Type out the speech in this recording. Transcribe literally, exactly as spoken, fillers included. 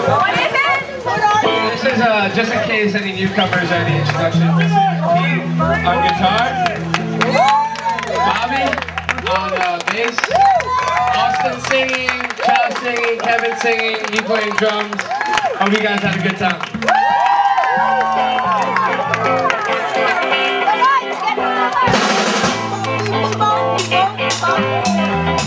This is uh, just in case any newcomers or any introduction. This is Pete on guitar, Bobby on uh, bass, Austin singing, Charles singing, Kevin singing, me playing drums. Hope you guys had a good time.